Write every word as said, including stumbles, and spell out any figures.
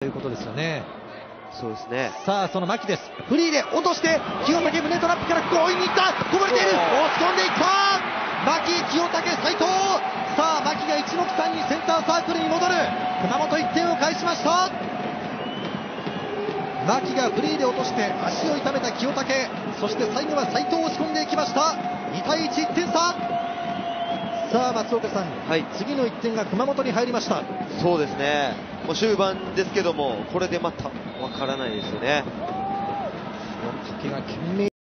いうことですよね。 そうですね。 さあその牧です。フリーで落として清武、胸トラップから強引にいった、こぼれている、押し込んでいった、牧、清武、斉藤。さあ牧が一目散にセンターサークルに戻る。熊本いってんを返しました。牧がフリーで落として足を痛めた清武、そして最後は斉藤を押し込んでいきました。にたいいち、いってん差。さあ松岡さん、はい、次のいってんが熊本に入りました。 そうですね、もう終盤ですけども、これでまたわからないですよね。 清武が懸命